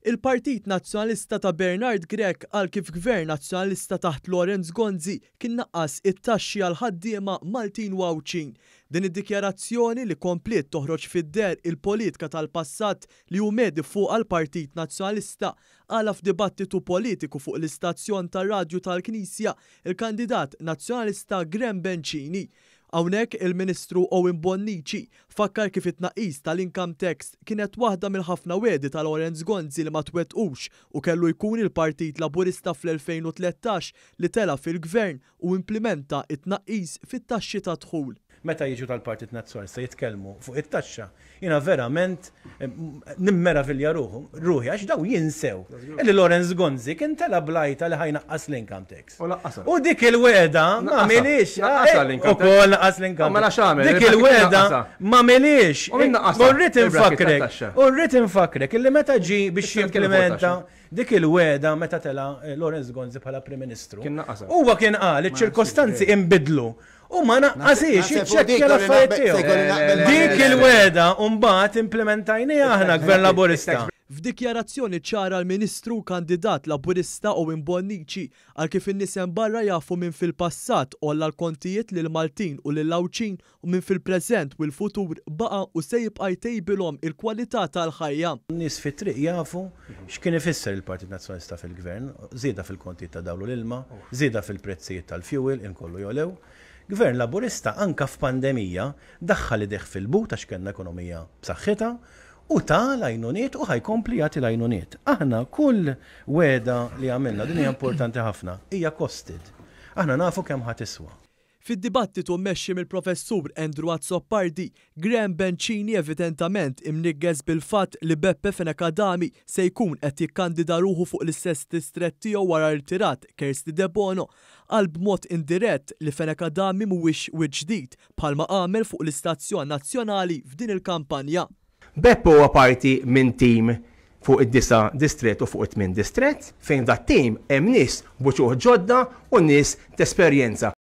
Il-Partit Nazzjonalista ta' Bernard Grech għal kif Gvern Nazzjonalista taħt Lorenz Gonzi kien naqqas it-taxxi għal ħaddiema Maltin u Awċin. Din id-dikjarazzjoni li komplet toħroġ fid-der il-politika tal-passat li hu medi fuq għal-Partit Nazzjonalista għala f'dibattitu politiku fuq l-istazzjon tar-radju tal-Knisja il-kandidat nazzjonalista Graham Bencini. Hawnhekk il-Ministru Owen Bonnici fakkar kif it-tnaqqis tal-income tax kienet waħda mill-ħafna wedi ta' Lorenz Gonzi li ma twettqux u kellu jkun il-Partit Laburista fl-2013 li tela fil-Gvern u implementa it-tnaqqis fit-taxxi ta' dħul. Meta jiġu tal-Partit Nazzjonalista jitkellmu fuq it-taxxa, jiena verament nimmera ruħi għax daw jinsew. Illi Lorenz Gonzi kien tela blajta li ħajnaqqas l-income tax. U dik il-weda ma milix. Ukoll naqqas l-income tax. Dik il-weda ma milix. Urrit infakkrek illi meta ġi biex jimplementa dik il-weda meta tela Lorenz Gonzi bħala Prim Ministru. Huwa kien qal iċ-ċirkostanzi inbidlu. U ma naqqasix, iċċekkja l-affarijiet tiegħu. Dik il-weda mbagħad implementajniha aħna Gvern Laburista. F'dikjarazzjoni ċara l-Ministru kandidat Laburista Owen Bonnici għal kif in-nisem barra jafu minn fil-passat olla l-kontijiet lil Maltin u lil Awċin u minn fil-preżent u l-futur baqa' u se jibqa' jtejbilhom il-kwalità tal-ħajja. Nies fit-triq jafu x'kien ifisser il-Partit Nazzjonalista fil-Gvern, żieda fil-kontijiet ta' dawlu l-ilma, żieda fil-prezzijiet tal-fuel inkollu jolew. Gvern Laburista anka f'pandemija daħħal ideħ fil-but għax kellna ekonomija b'saħħitha u ta' l-għajnuniet u ħajkompli jagħti l-għajnuniet. Aħna kull weda li għamilna din hija importanti ħafna hija costed. Aħna nafu kemm ħatiswa. Fid-dibattitu mmexxi mill-professur Andrew Azzoppardi, Graham Bencini evidentament imniggez bil-fatt li Beppe Fenekadami se jkun qed jikkandida ruħu fuq l-istess distret tiegħu wara rtirat Kersti De Bono għal b'mod indirett li Fenekadami mhuwiex wiċċ ġdid bħalma għamel fuq l-istazzjon nazzjonali f'din il-kampanja. Beppe huwa parti minn tim fuq id-9 distret u fuq it-8 distret fejn dat tim hemm nies buċuħ ġodda u nies t-esperjenza.